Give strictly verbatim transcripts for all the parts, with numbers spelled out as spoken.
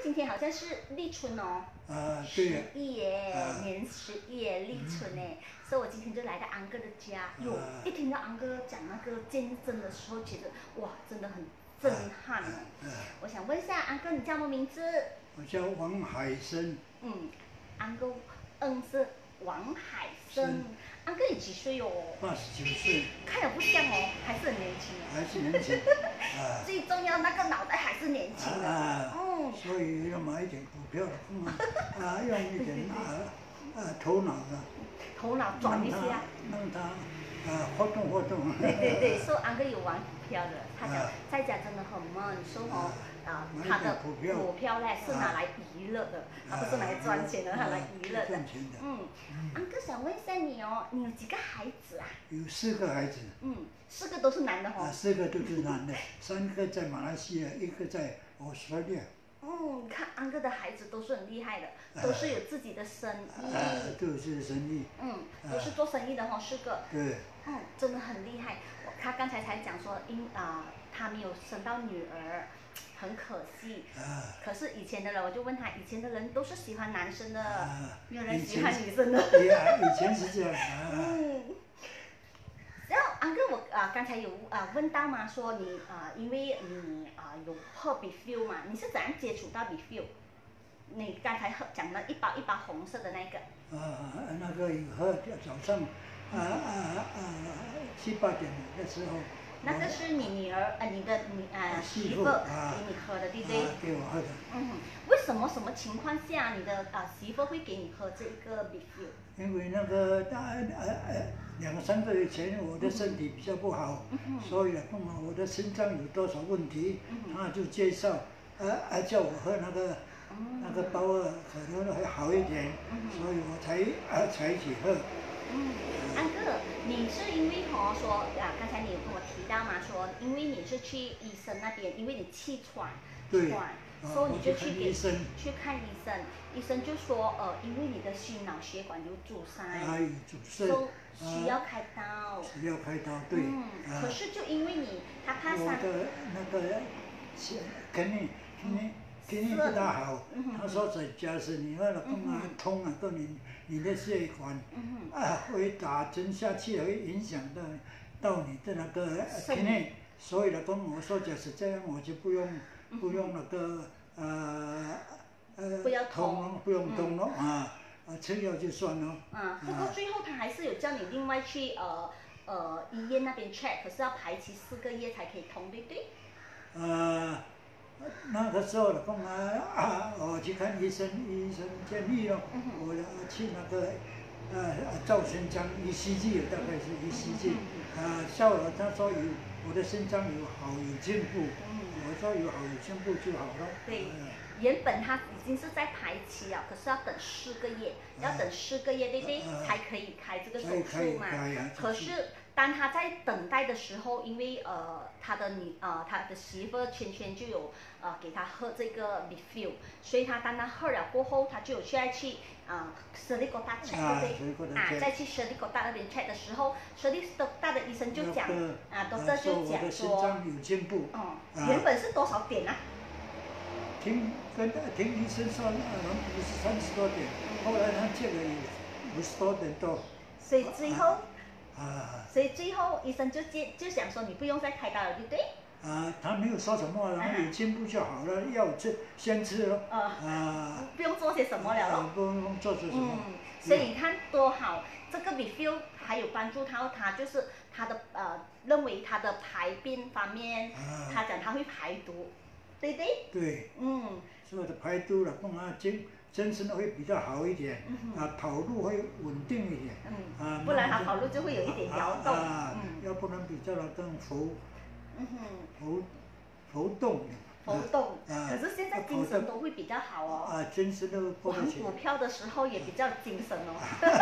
今天好像是立春哦， 啊，对呀、 十一耶， 啊年十一耶，立春耶，所以我今天就来到安哥的家。哟， 啊一听到安哥讲那个见证的时候，觉得哇，真的很震撼哦。 啊， 我想问一下，安哥你叫什么名字？ 我叫王海生， 嗯，安哥，嗯是王海生。安哥你几岁哦？ 八十九岁， 看得不像哦，还是很年轻哦。 还是年轻。啊最重要那个脑袋还是年轻的。 啊， 嗯。 所以要买一点股票的，嗯啊，用一点啊啊头脑的， 头脑转一下。 让它啊活动活动。 对对对，说安哥有玩股票的，他讲啊在家真的很闷，说哦啊买他的股票股票嘞是拿来娱乐的，他不是拿来赚钱的，他来娱乐的。 赚钱的。 嗯，安哥想问一下你哦，你有几个孩子啊？ 有四个孩子。 嗯，四个都是男的哦。 啊，四个都是男的，三个在马来西亚，一个在澳大利亚。 嗯，看安哥的孩子都是很厉害的，都是有自己的生意。 啊，都是生意。 嗯，都是做生意的哈、哦，四个。 对。 嗯，真的很厉害。我他刚才才讲说，因啊、呃、他没有生到女儿，很可惜。 啊。 可是以前的人，我就问他，以前的人都是喜欢男生的， 啊、 没有人喜欢女生的。 对呀，以前是这样。啊、 嗯。然后安哥，我啊、呃、刚才有啊、呃、问到嘛，说你啊、呃、因为你啊、呃、有喝 Befeel 嘛，你是怎样接触到 Befeel？ 你刚才喝讲了一包一包红色的那个。 啊，那个有喝早上啊啊啊七八点的时候。 那个是你女儿呃你的女呃媳妇啊给你喝的，对不对？ 啊，给我喝的。 嗯，为什么什么情况下你的啊、呃、媳妇会给你喝这个 Befeel？ 因为那个大呃呃两三个月前我的身体比较不好， 嗯、 所以呢，碰到我的心脏有多少问题， 嗯、 他就介绍，呃呃叫我喝那个、 嗯、 那个包尔可能会好一点， 嗯、 所以我才呃采取喝。 嗯，安哥，你是因为哦说啊，刚才你有跟我提到嘛，说因为你是去医生那边，因为你气喘，喘，所以你就去给去看医生，医生就说呃，因为你的心脑血管有阻塞， 啊有阻塞， 所以需要开刀， 需要开刀，对。 嗯， 啊、 可是就因为你他怕伤， 我的那个肯定肯定肯定不大好， 嗯、 他说在家是你那个痛啊、嗯、痛啊，到你你的血管、嗯、啊会打针下去，会影响到到你的那个肯定，所以呢，跟我说就是这样，我就不用、嗯、不用那个呃呃不要痛， 不用痛了、嗯、啊啊吃药就算了。 啊，不过最后他还是有叫你另外去呃呃医院那边 check， 可是要排期四个月才可以通，对不对？ 呃。那个时候的讲啊，我去看医生，医生建议了，我去那个呃赵先生 E C G， 大概是 E C G， 啊，效了，他说有我的心脏有好有进步，我说有好有进步就好了。 对，原本他已经是在排期了，可是要等四个月，要等四个月对不对？才可以开这个手术嘛。可是当他在等待的时候，因为呃他的女呃他的媳妇圈圈就有呃给他喝这个 Befeel， 所以他当他喝了过后，他就有需要去啊 Serigota check 对不对？啊，再去 Serigota那边 check 的时候 ，Serigota 的医生就讲啊，doctor 就讲说， 有进步。 哦，原本是多少点啊？ 听跟听医生说，呃，不是三十多点，后来他这个有五十多点多。 所以最后。 啊， 所以最后医生就接就想说你不用再开刀了，对不对？ 啊，他没有说什么，然后有进步就好了，药吃先吃咯。 啊， 啊， 不用做些什么了咯。 不用做些什么。 嗯，所以你看多好，这个 Befeel 还有帮助他，他就是他的呃认为他的排便方面，啊、他讲他会排毒，对不对？ 对。 嗯。 所以的排毒了，讲啊精精神会比较好一点，嗯、啊跑路会稳定一点。 嗯。啊，不然他跑路就会有一点摇动。 啊，嗯、要不然比较那更浮。 嗯哼。 浮浮动。 浮动。啊。可是现在精神都会比较好哦。 啊，精神都不玩股票的时候也比较精神哦。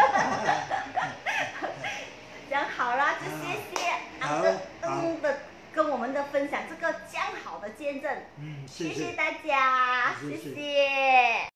这样好啦，就谢谢安哥嗯的跟我们的分享这个这样好的见证。嗯，谢谢大家，谢谢。